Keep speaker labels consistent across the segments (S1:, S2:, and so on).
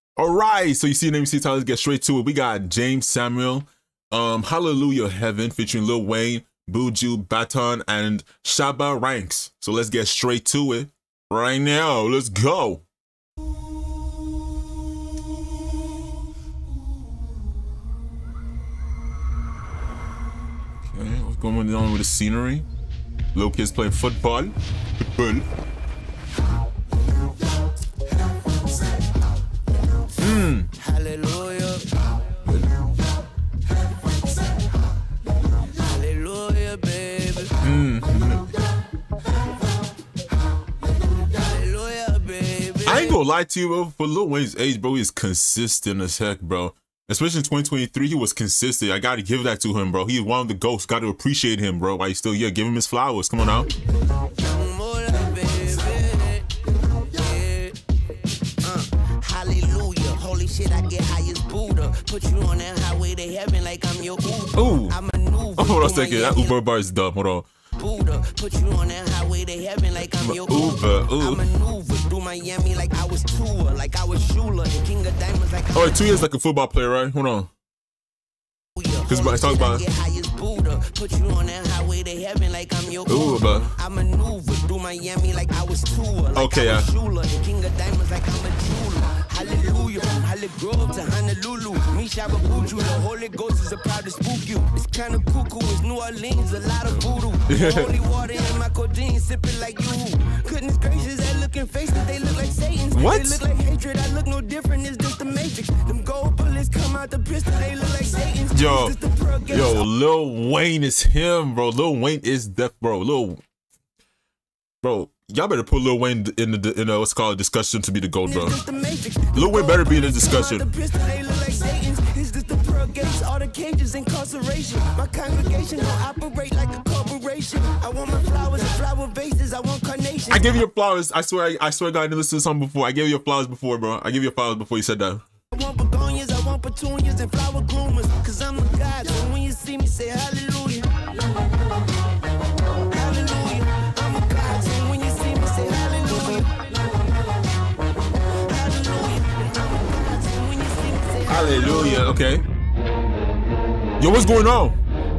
S1: All right, so you see name, you see title. Let's get straight to it. We got James Samuel, Hallelujah Heaven featuring Lil Wayne, Buju Banton, and Shabba Ranks. So let's get straight to it right now. Let's go. Okay, what's going on with the scenery? Little kids playing football.
S2: Hallelujah. Hallelujah, baby. Hallelujah, baby.
S1: I ain't gonna lie to you, bro. For Lil Wayne's age, bro, he's consistent as heck, bro. Especially in 2023, he was consistent. I gotta give that to him, bro. He's one of the GOATs. Gotta appreciate him, bro. While he's still here, give him his flowers. Come on out.
S2: Hallelujah. Holy shit, I get high as Buddha. Put you on that highway to heaven like I'm your Uber.
S1: Ooh.
S2: I maneuver.
S1: Hold on a second. That Uber bar is dumb. Hold on.
S2: Buddha. Put you on that highway to heaven like I'm your Uber. I maneuver through Miami like I was Tua, like I was Shula, the king of diamonds like
S1: all right, 2 years like a football player, right? Hold on. Because I talk about
S2: put you on that highway to heaven like I'm your
S1: Uber.
S2: I maneuver through Miami like I was Tua, like
S1: okay,
S2: I was
S1: yeah.
S2: Shula, the king of diamonds like I'm a jeweler. Hallelujah, from Holly Grove to Honolulu. Me Shabba Buju, the Holy Ghost is a proud to spook you. It's kind of cuckoo, it's New Orleans, a lot of voodoo. Holy water in my codeine, sipping like you. Goodness gracious, that looking faces, they look like Satan's.
S1: What?
S2: They look like hatred, I look no different, it's just the Matrix. Them gold bullets come out the pistol, they look like Satan's.
S1: Yo, Lil Wayne is him, bro. Lil Wayne is death, bro. Bro, y'all better put Lil Wayne in the what's called discussion to be the GOAT, bro. Lil Wayne better be in the discussion.
S2: It's just the pearl gates, all the cages, incarceration. My congregation don't operate like a corporation. I want my flowers and flower vases. I want carnations.
S1: I give you your flowers. I swear, God, I didn't listen to something before. I gave you your flowers before, bro. I gave you your flowers before you said that.
S2: I want begonias, I want petunias and flower groomers. Cause I'm a god, so when you see me, say hallelujah. Hallelujah. I'm a god, so when you see me, say hallelujah. Hallelujah. I'm a god, so when you see me, say
S1: hallelujah. Okay. Yo, what's going on?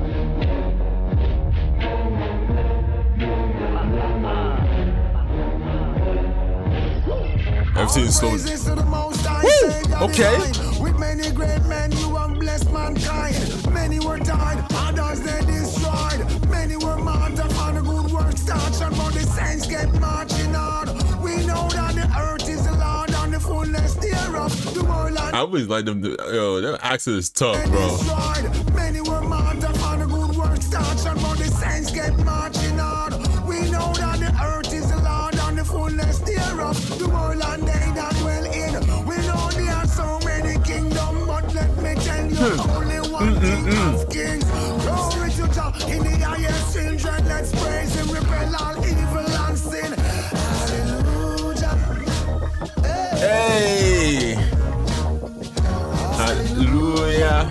S1: Everything's slow. Okay.
S3: With many great men, you have blessed mankind. Many were died, others they destroyed. Many were martyred on a good work start. And for the saints get marching on. We know that the earth is the Lord and the fullness thereof. The world
S1: I always like them. Yo, that accent is tough, bro.
S3: Destroyed. Many were martyred on a good work start. And for the saints get marching on. We know that the earth is the Lord and the fullness thereof. The world and they that dwell in. We know there are so many kingdoms, but let me tell you, only one king of kings. Glory to God in the highest children. Let's praise him, repel all evil and sin. Hallelujah.
S1: Hey. Hallelujah.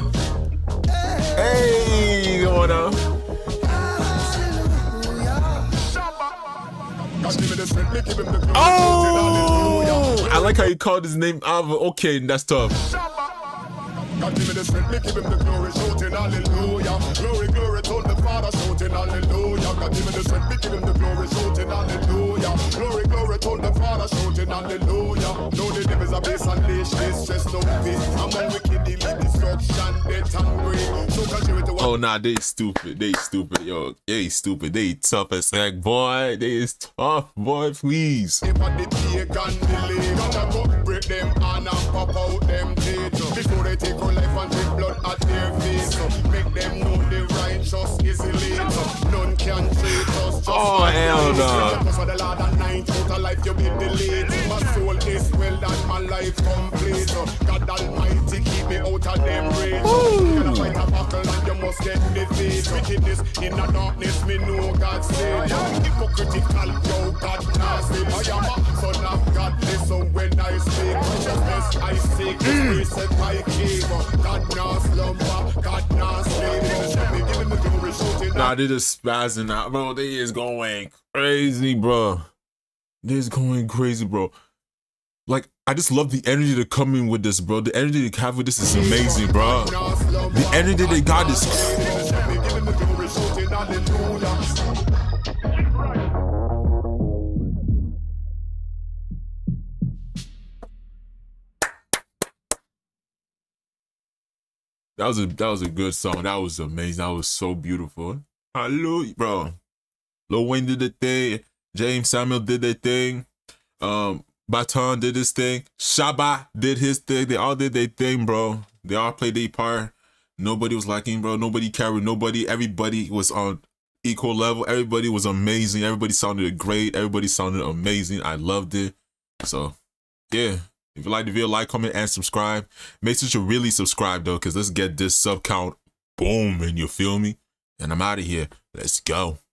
S1: Hey, come on now. Oh, I like how you called his name Ava. Okay, that's tough.
S3: God give me the strength, me give him the glory, shouting hallelujah. Glory, glory to the Father, shouting hallelujah. God give me the strength, me give him the glory, shouting hallelujah. Glory, glory to the Father, shouting hallelujah. No, the devils are base and leash, this stress, no peace. I'm on wicked, destruction, death and greed. So continue to
S1: oh, nah, they stupid. They stupid, yo. They stupid. They tough as heck, boy. They is tough, boy, please.
S3: If I did pagan delay, gonna go break them and pop out them teeth. Before they take on life and take blood at their face. Make them know the righteous is elite. None can treat us just
S1: oh, hell no.
S3: Because for the Lord at night, out of life you be delayed. My soul is well done, my life complete. God Almighty, keep me out of them rays. You're gonna fight a battle and you must get defeat. Wickedness in the darkness, me know God said. Hypocritical, yo, God nasty. I am a son of God, listen when I speak. Righteousness I seek, grace and my king. God not slumber, God not sleep. Give him the glory, shouting.
S1: Nah, they just spazzing out, bro. They is going crazy, bro. They is going crazy, bro. Like, I just love the energy to come in with this, bro. The energy they have with this is amazing, bro. The energy they got is That was a good song. That was amazing. That was so beautiful. Hallelujah, bro. Lil Wayne did the thing. James Samuel did their thing. Baton did his thing. Shabba did his thing. They all did their thing, bro. They all played their part. Nobody was lacking, bro. Nobody carried nobody. Everybody was on equal level. Everybody was amazing. Everybody sounded great. Everybody sounded amazing. I loved it. So, yeah. If you like the video, like, comment, and subscribe. Make sure you really subscribe, though, because let's get this sub count booming, you feel me? And I'm out of here. Let's go.